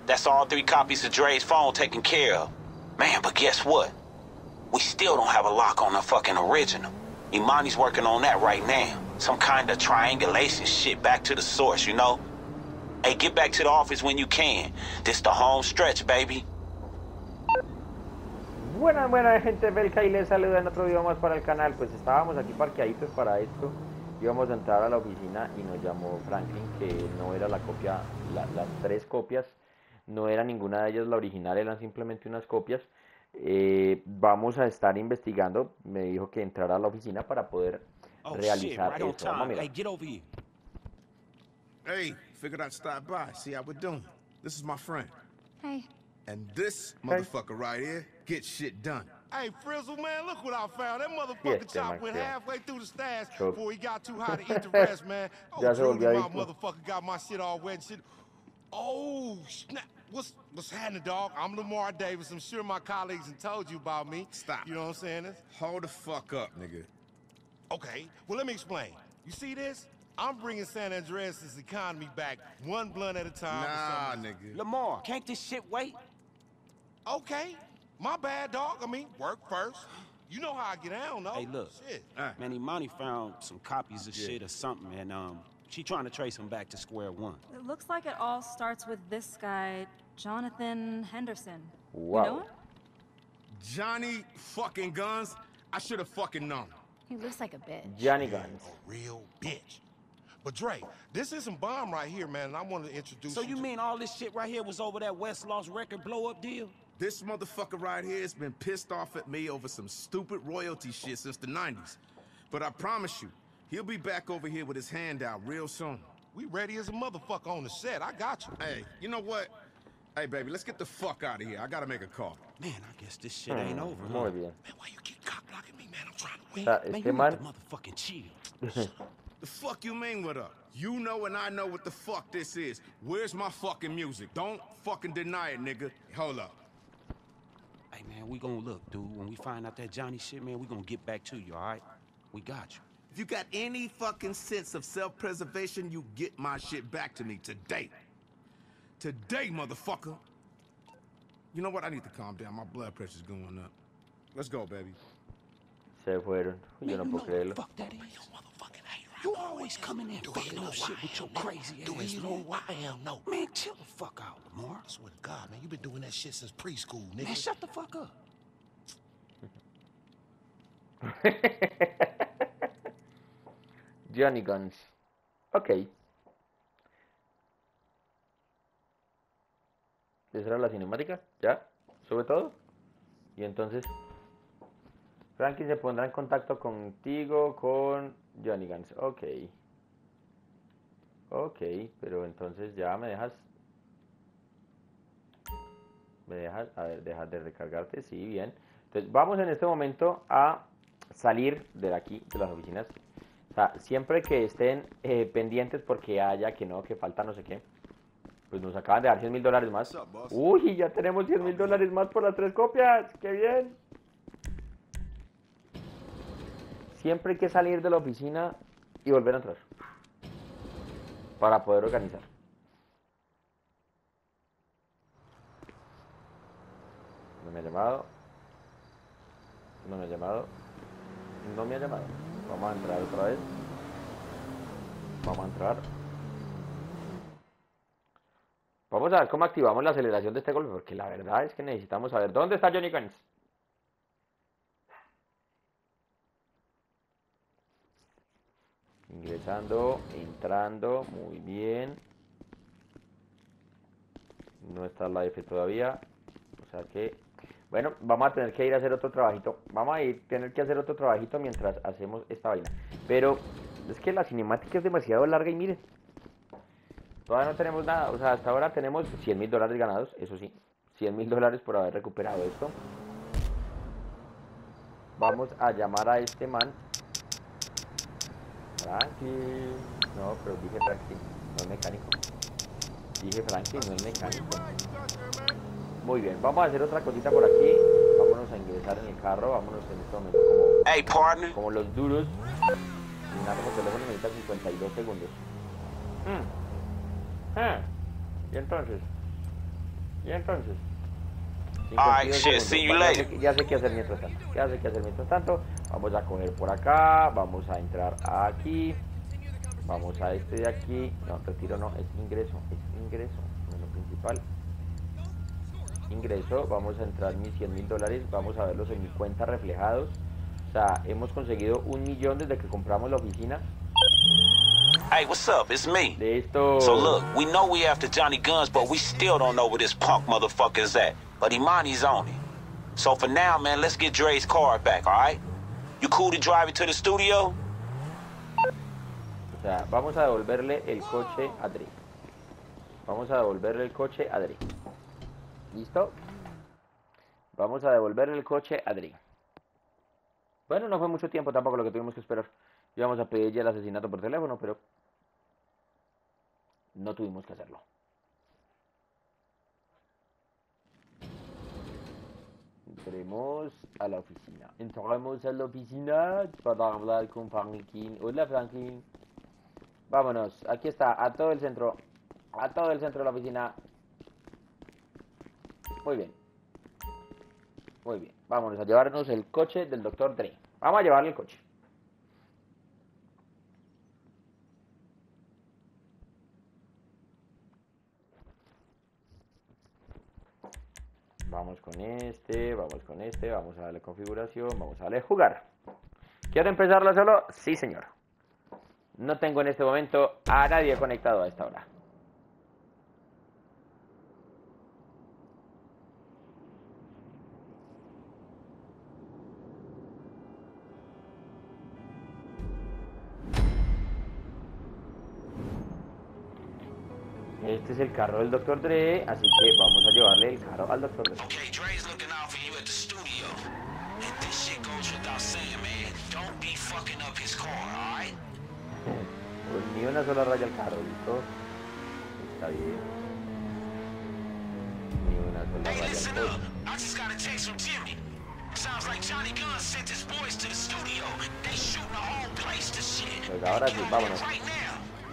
That's all 3 copies of Dre's phone taken care of. Man, but guess what? We still don't have a lock on the fucking original. Imani's working on that right now. Some kind of triangulation shit back to the source, you know? Hey, get back to the office when you can. This the home stretch, baby. Buena gente, Belka y les saluda en otro video más para el canal. Pues estábamos aquí parqueaditos para esto. Íbamos a entrar a la oficina y nos llamó Franklin, que no era la copia, las 3 copias, no era ninguna de ellas la original, eran simplemente unas copias. Vamos a estar investigando, me dijo que entrara a la oficina para poder realizar esto. Vamos a mirar. Hey, figured I'd stop by, see how we're doing. This is my friend. Hey. And this motherfucker right here gets shit done. Hey, Frizzle, man, look what I found. That motherfucker chop went halfway through the stash before he got too high to eat the rest, man. Oh, Judy, my motherfucker got my shit all wet and shit. Oh, snap. What's happening, dog? I'm Lamar Davis. I'm sure my colleagues have told you about me. Stop. You know what I'm saying? Hold the fuck up, nigga. Okay, well, let me explain. You see this? I'm bringing San Andreas' economy back one blunt at a time. Nah, nigga. Lamar, can't this shit wait? Okay, my bad, dog. I mean, work first. You know how I get down, though. Hey, look, shit. Man, Imani found some copies of shit or something, and she trying to trace him back to square one. It looks like it all starts with this guy, Jonathan Henderson. Wow. You know him? Johnny fucking Guns? I should have fucking known. He looks like a bitch. Johnny Guns. A real bitch. But Dre, this is some bomb right here, man, and I wanted to introduce you. So you mean all this shit right here was over that West Lost record blow-up deal? This motherfucker right here has been pissed off at me over some stupid royalty shit since the 90s. But I promise you, he'll be back over here with his hand out real soon. We ready as a motherfucker on the set. I got you. Hey, you know what? Hey, baby, let's get the fuck out of here. I gotta make a call. Man, I guess this shit ain't over, huh? Muy bien. Man, why you keep cock-blocking me, man? I'm trying to win. O sea, Man, este you man... need to motherfucking chill. The fuck you mean what up? You know and I know what the fuck this is. Where's my fucking music? Don't fucking deny it, nigga. Hold up. Hey, man, we gonna look, dude. When we find out that Johnny shit, man, we gonna get back to you, all right? We got you. If you got any fucking sense of self-preservation, you get my shit back to me today. Today, motherfucker. You know what? I need to calm down. My blood pressure's going up. Let's go, baby. Se fueron. Yo no puedo creerlo. Fuck that is. You always coming in fucking up shit with your crazy ass. You know who I am, no. Man, chill the fuck out, Lamar. I swear to God, man, you been doing that shit since preschool, nigga. Man, shut the fuck up. Johnny Guns. Ok. ¿Esa era la cinemática? ¿Ya? ¿Sube todo? Y entonces... Franklin se pondrá en contacto contigo con Johnny Guns. Ok. Ok, pero entonces ya me dejas... ¿Me dejas? A ver, dejas de recargarte. Sí, bien. Entonces vamos en este momento a salir de aquí, de las oficinas. O sea, siempre que estén pendientes porque haya que no, que falta no sé qué. Pues nos acaban de dar $100,000 más. Uy, ya tenemos $100,000 más por las 3 copias. ¡Qué bien! Siempre hay que salir de la oficina y volver a entrar. Para poder organizar. No me ha llamado. No me ha llamado. No me ha llamado. Vamos a entrar otra vez. Vamos a entrar. Vamos a ver cómo activamos la aceleración de este golpe, porque la verdad es que necesitamos saber dónde está Johnny Guns. Ingresando, entrando, muy bien. No está la F todavía. O sea que, bueno, vamos a tener que ir a hacer otro trabajito. Vamos a tener que hacer otro trabajito mientras hacemos esta vaina. Pero es que la cinemática es demasiado larga y miren. Todavía no tenemos nada, o sea, hasta ahora tenemos $100,000 ganados, eso sí, $100,000 por haber recuperado esto. Vamos a llamar a este man. Franklin. No, pero dije Franklin, no el mecánico. Dije Franklin, no el mecánico. Muy bien, vamos a hacer otra cosita por aquí. Vámonos a ingresar en el carro, vámonos en este momento como los duros. Mi número de teléfono necesita 52 segundos. Y entonces, Y entonces... Alright, shit, see you later. Ya sé qué hacer mientras tanto. Vamos a coger por acá. Vamos a entrar aquí. Vamos a este de aquí. No, retiro no, es ingreso. Menú principal. Ingreso. Vamos a entrar mis $100.000. Vamos a verlos en mi cuenta reflejados. O sea, hemos conseguido 1 millón desde que compramos la oficina. Hey, what's up? It's me. Listo. So look, we know we after Johnny Guns, but we still don't know where this punk motherfucker is at. But Imani's on it. So for now, man, let's get Dre's car back, alright? You cool to drive it to the studio? O sea, vamos a devolverle el coche a Dre. ¿Listo? Vamos a devolverle el coche a Dre. Bueno, no fue mucho tiempo tampoco lo que tuvimos que esperar. Íbamos a pedir ya el asesinato por teléfono, pero no tuvimos que hacerlo. Entremos a la oficina para hablar con Franklin. Hola, Franklin. Vámonos, aquí está, a todo el centro de la oficina. Muy bien. Vámonos a llevarnos el coche del Dr. Dre. Vamos a llevarle el coche. Vamos con este, vamos a darle configuración, vamos a darle jugar. ¿Quiero empezarlo solo? Sí, señor. No tengo en este momento a nadie conectado a esta hora. Este es el carro del Dr. Dre, así que vamos a llevarle el carro al Dr. Dre. Okay, Dre's looking out for you at the studio. And this shit goes without saying, man. Don't be fucking up his car, alright? Pues ni una sola raya al carro, ¿listo? Está bien. Ni una sola Hey, raya listen al up. coche. I just got a text from Jimmy. Sounds like Johnny Guns sent his boys to the studio. They shooting the whole place to shit. Pues ahora sí, vámonos. Right now.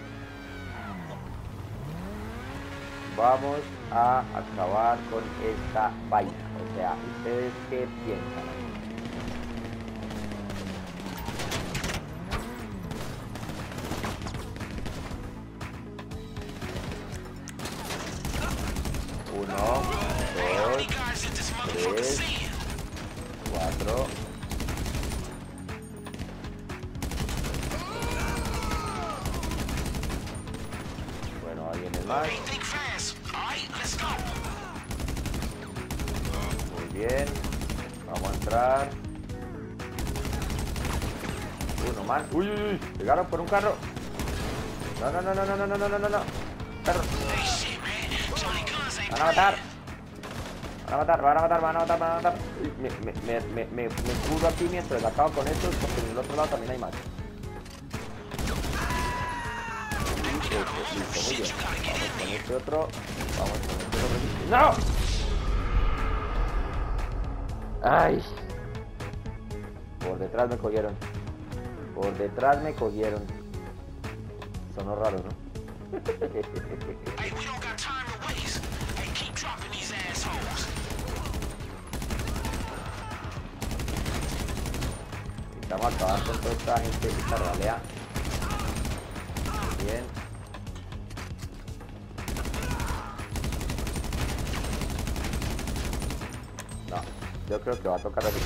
Vamos a acabar con esta vaina. O sea, ¿ustedes qué piensan? Uno, dos, 3, 4. Bueno, ahí viene más. Muy bien. Vamos a entrar. Uno más. Uy, uy, uy. Llegaron por un carro. No. Carro. Van a matar. Me curo aquí mientras acabo con estos, porque en el otro lado también hay más. Listo, muy bien. Vamos con este otro. ¡No! ¡Ay! Por detrás me cogieron. Sonó raro, ¿no? Estamos acabando con toda esta gente, esta ralea. Bien. No, yo creo que va a tocar así.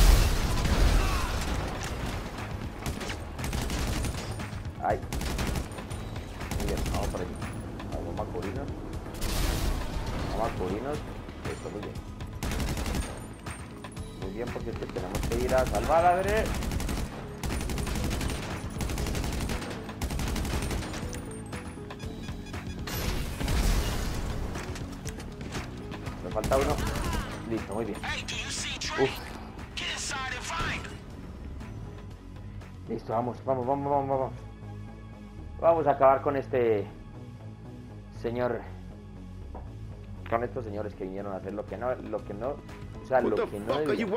Ay. Muy bien, vamos por aquí. Vamos a cubrirnos. Esto, muy bien. Muy bien, porque es que tenemos que ir a salvar a Dre. Me falta uno. Listo, muy bien. Uf. Listo, vamos. Vamos a acabar con este señor, con estos señores que vinieron a hacer lo que no, o sea, lo que no debían.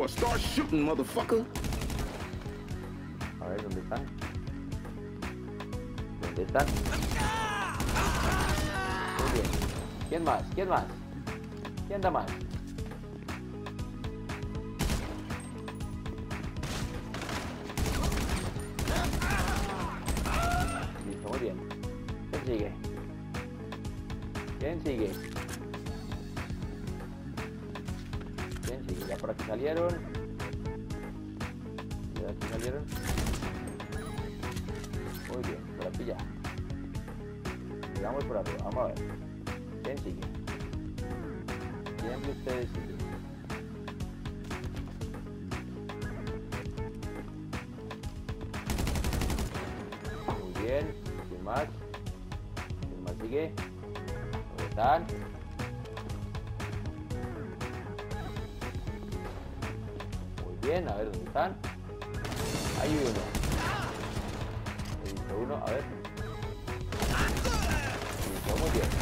A ver, ¿dónde están? Muy bien. ¿Quién más? ¿Quién da más? Listo, muy bien. ¿Quién sigue? ¿Quién sigue? ¿Quién sigue? Ya por aquí salieron. Ya aquí salieron. Muy bien, por aquí ya. Sigamos por arriba, vamos a ver. ¿Quién sigue? ¿Quién de ustedes sigue? Muy bien, ¿quién más? ¿Quién más sigue? ¿Dónde están? Muy bien, a ver, ¿dónde están? Hay uno. He visto uno, a ver. Listo, muy bien.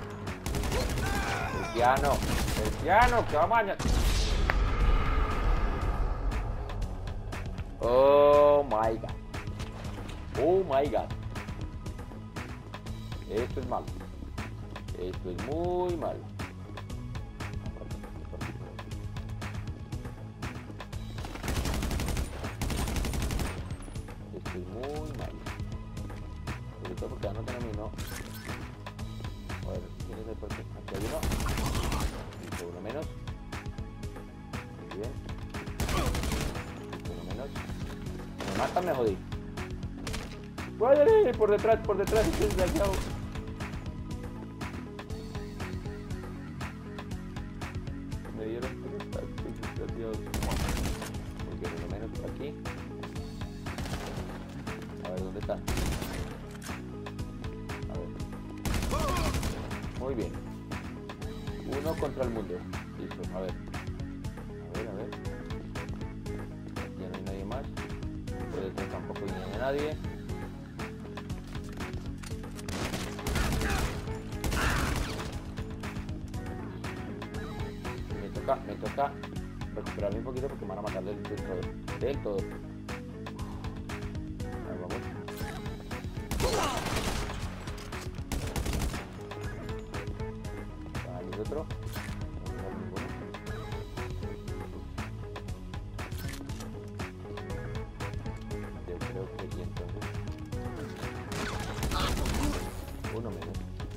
Cristiano, que vamos a... Oh my god. Oh my god. Esto es malo. Esto es muy malo. Esto es muy malo. Sobre todo porque ya no terminó. A ver, ¿quién es el porque aquí hay uno? Listo, uno menos. Muy bien. Listo, uno menos. Me matan, me jodí. ¡Guárdale! Por detrás, este desgraciado. Me dieron por detrás, desgraciados. Muy bien, uno menos por aquí. A ver, ¿dónde están? A ver. Muy bien. Uno contra el mundo. Listo, a ver. A ver. Ya no hay nadie más. Por detrás tampoco viene nadie. Me toca recuperarme un poquito porque me van a matar del todo. Ahí vamos. Va a venir otro. No hay ninguno. Yo creo que aquí entonces. Uno menos.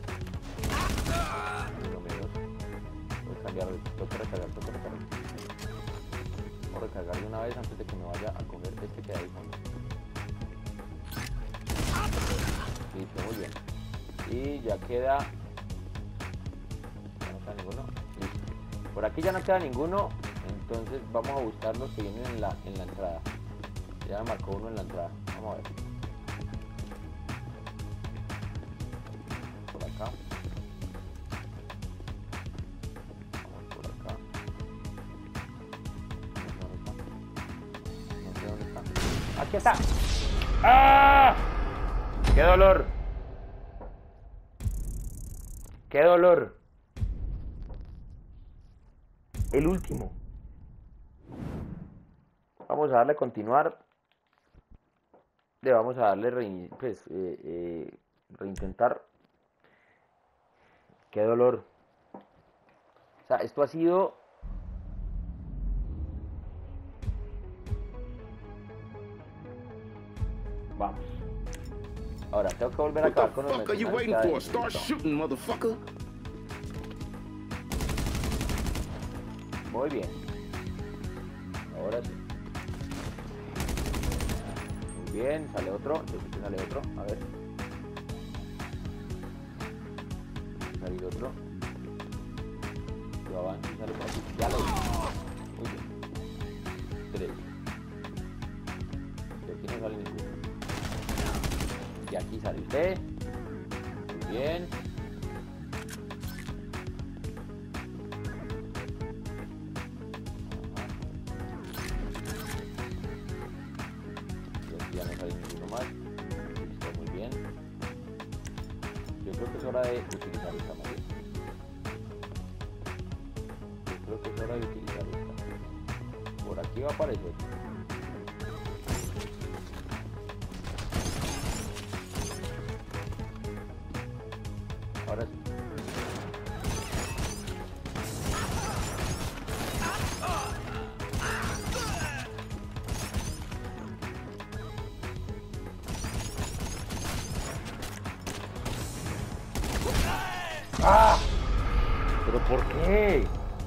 Voy a cambiar, tengo que recargar. Voy a recargar de una vez antes de que me vaya a comer este que hay fondo. Listo, muy bien. Y ya queda... Ya no queda ninguno. Listo. Por aquí ya no queda ninguno. Entonces vamos a buscar los que vienen en la entrada. Ya me marcó uno en la entrada. Vamos a ver. Por acá. ¡Aquí está! ¡Ah! ¡Qué dolor! ¡Qué dolor! El último. Vamos a darle continuar. Le vamos a darle reintentar. ¡Qué dolor! O sea, esto ha sido... Vamos. Ahora tengo que volver a acabar con los mercenarios. Muy bien. Ahora sí. Muy bien, sale otro. Sale otro. A ver. Sale otro. Yo avanzo y sale por aquí. Ya lo vi. Muy bien. 3. De aquí no sale ninguno. Y aquí sale usted. Muy bien. Y aquí ya no sale ninguno más. Listo, muy bien. Yo creo que es hora de utilizar esta madera. Yo creo que es hora de utilizar esta. Por aquí va a aparecer. Ahora sí. ¿Pero por qué?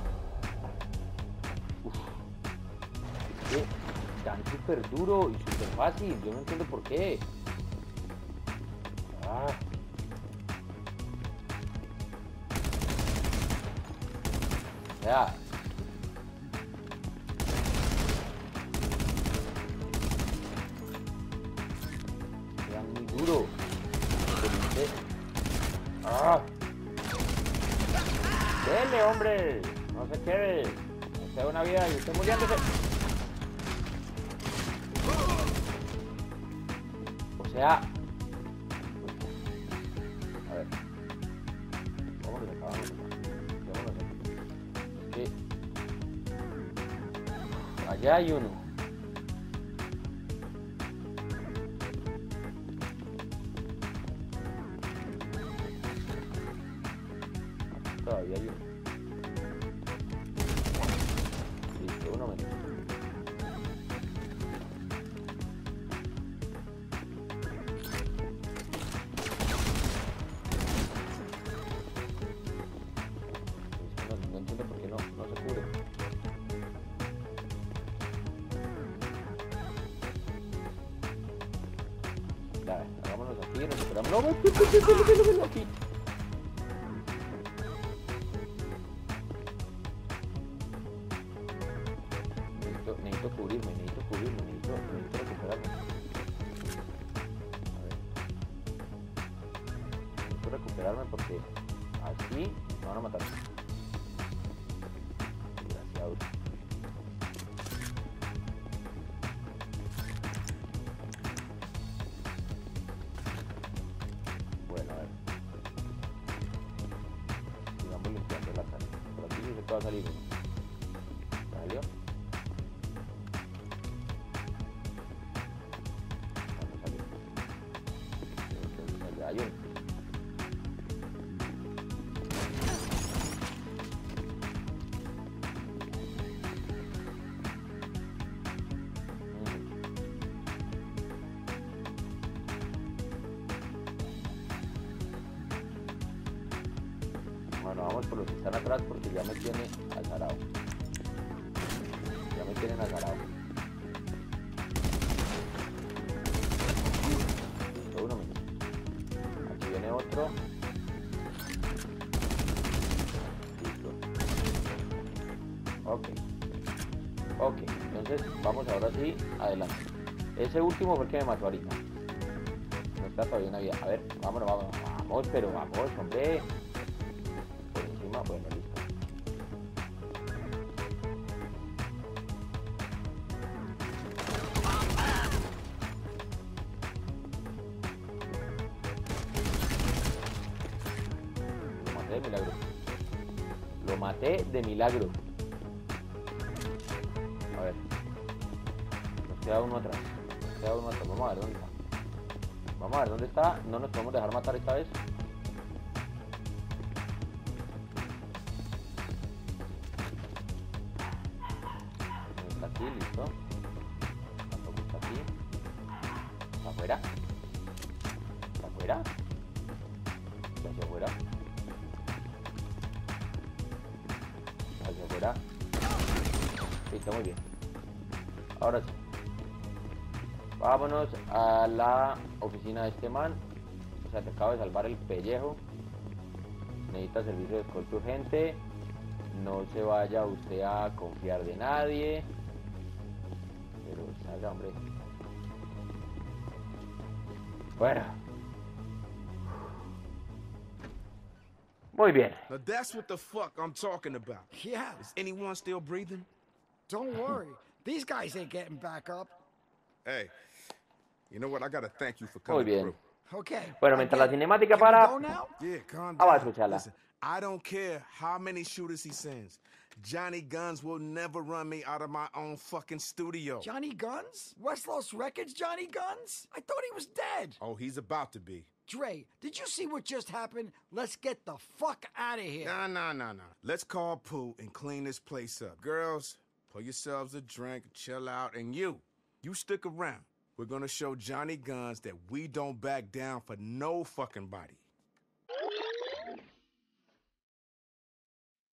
Uf. Es que dan súper duro y súper fácil. Yo no entiendo por qué. Ah. Ya. Dan muy duro. Ah. Dele, hombre. No se quede. No se da una vida y usted muriéndose. O sea. A ver. ¿Cómo que se acabamos? Es que allá hay uno. Todavía hay uno. Listo, uno menos. No entiendo por qué no se cubre. Ya, hagámonos aquí, nos esperamos. No, aquí. Necesito cubrirme, necesito recuperarme. A ver. Necesito recuperarme porque así me van a matar. Desgraciados. Bueno, a ver. Sigamos limpiando la casa. Por aquí sí se va a salir uno. ¿Salió? Hay uno. Bueno, vamos por los que están atrás porque ya me tiene azarado. Ya me tienen azarado. Uno menos. Aquí viene otro. Listo. Ok, entonces vamos ahora sí adelante. Ese último fue el que me mató ahorita. No está todavía una vida. A ver, vámonos, pero vamos, hombre. Por encima, bueno, listo. Lo maté de milagro. A ver. Nos queda uno atrás. Vamos a ver dónde está. Vamos a ver dónde está. No nos podemos dejar matar esta vez. Está aquí, listo. Tampoco está aquí. ¿Está afuera? ¿Está afuera? ¿Está hacia afuera? ¿Hacia afuera? Sí, está muy bien. Ahora sí. Vámonos a la oficina de este man. O sea, te acabo de salvar el pellejo. Necesita servicio de escolta urgente. No se vaya usted a confiar de nadie. Pero salga, hombre. Bueno. Muy bien. Now that's what the fuck I'm talking about. Yeah. Is anyone still breathing? Don't worry. These guys ain't getting back up. Hey, you know what? I gotta thank you for coming Muy bien. through. Okay. Bueno, mientras la cinemática Can we para... go now? Yeah, calm Vamos a down. escucharla. Listen, I don't care how many shooters he sends. Johnny Guns will never run me out of my own fucking studio. Johnny Guns? West Los Records Johnny Guns? I thought he was dead. Oh, he's about to be. Dre, did you see what just happened? Let's get the fuck out of here. Nah. Let's call Pooh and clean this place up. Girls, pour yourselves a drink, chill out, and you stick around. We're gonna show Johnny Guns that we don't back down for no fucking body.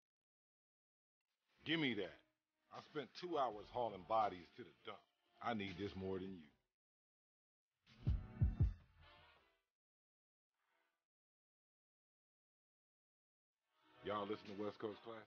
Give me that. I spent 2 hours hauling bodies to the dump. I need this more than you. Y'all listen to West Coast Class?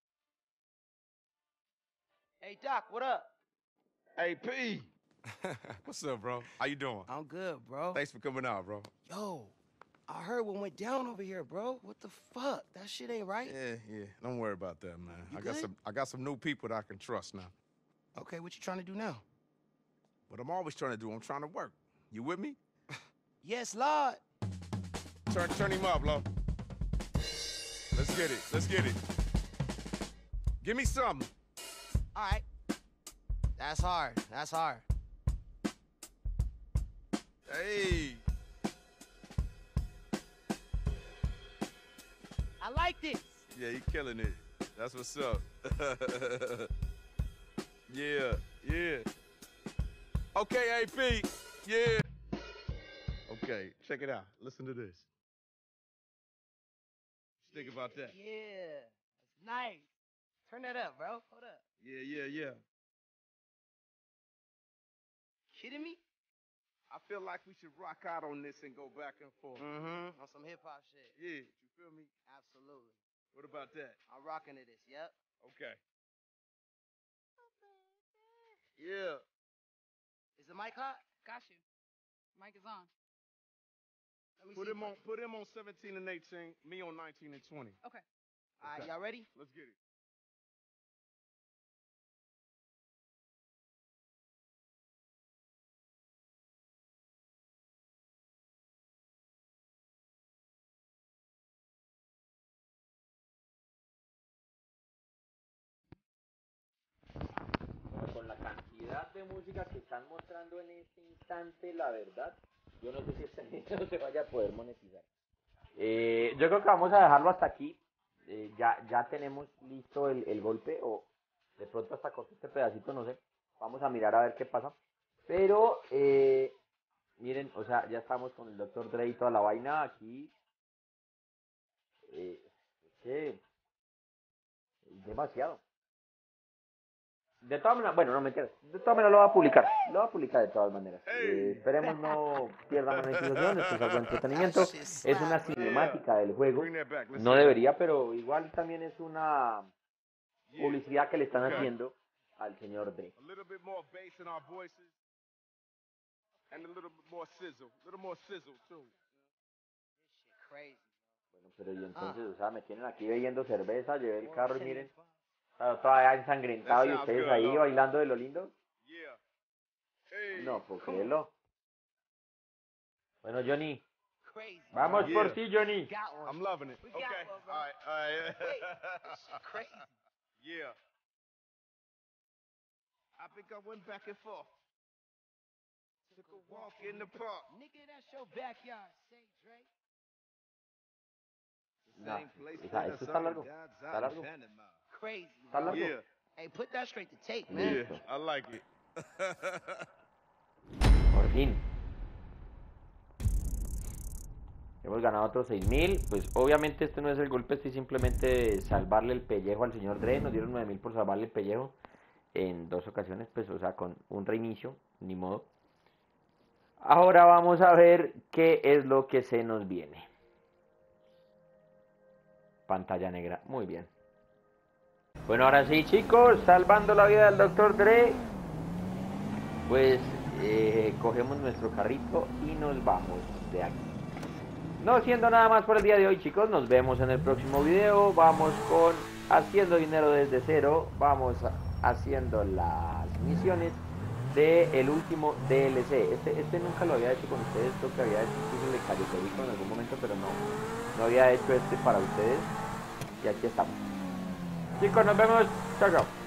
Hey, Doc, what up? Hey, P. What's up, bro? How you doing? I'm good, bro. Thanks for coming out, bro. Yo, I heard what went down over here, bro. What the fuck? That shit ain't right. Yeah. Don't worry about that, man. You I got some new people that I can trust now. Okay, what you trying to do now? What I'm always trying to do, I'm trying to work. You with me? Yes, Lord. Turn him up, Lo. Let's get it. Give me something. All right. That's hard. Hey. I like this. Yeah, you killing it. That's what's up. Yeah. Okay, AP. Yeah. Okay, check it out. Listen to this. Think about that. Yeah, that's nice. Turn that up, bro. Hold up. Yeah. Kidding me? I feel like we should rock out on this and go back and forth. Mm-hmm. On some hip-hop shit. Yeah, you feel me? Absolutely. What about that? I'm rocking to this, yep. Okay. Yeah. Is the mic hot? Got you. Mic is on. Put him on 17 and 18, me on 19 and 20. Okay. All right, y'all ready? Let's get it. Bueno, con la cantidad de música que están mostrando en este instante, la verdad, yo no sé si este video se vaya a poder monetizar. Yo creo que vamos a dejarlo hasta aquí. Ya tenemos listo el golpe, o de pronto hasta corto este pedacito, no sé. Vamos a mirar a ver qué pasa. Pero, miren, o sea, ya estamos con el Dr. Dre y toda la vaina aquí. Demasiado. De todas maneras, bueno, no me entiendes. De todas maneras lo va a publicar. Lo va a publicar de todas maneras. Esperemos no pierda monetización. Esto es algo de entretenimiento. Es una cinemática del juego. No debería, pero igual también es una publicidad que le están haciendo al señor Dre. Bueno, pero y entonces, o sea, me tienen aquí bebiendo cerveza, llevé el carro y miren. Todavía ensangrentado y ustedes ahí bailando de lo lindo. No, pues créelo. Bueno, Johnny. Vamos por ti, Johnny. I'm loving it. Okay. All right. Wait, this shit crazy. Yeah. I think I went back and forth. Took a walk in the park. Nigga, that's your backyard. Say, Dre. No, o sea, esto está largo. Está largo. Crazy. Está largo. Yeah. Hey, put that straight to tape, man. Yeah, I like it. Por fin. Hemos ganado otros 6.000. Pues obviamente este no es el golpe, este es simplemente salvarle el pellejo al señor Dre. Nos dieron 9.000 por salvarle el pellejo en 2 ocasiones, pues o sea, con un reinicio, ni modo. Ahora vamos a ver qué es lo que se nos viene. Pantalla negra, muy bien. Bueno, ahora sí, chicos, salvando la vida del Dr. Dre. Pues cogemos nuestro carrito y nos vamos de aquí. No siendo nada más por el día de hoy, chicos, nos vemos en el próximo video. Vamos con haciendo dinero desde cero. Vamos haciendo las misiones del último DLC. Este nunca lo había hecho con ustedes, creo que había hecho incluso el Cayotérico en algún momento, pero no había hecho este para ustedes. Y aquí estamos. Chicos, nos vemos. Chao, chao.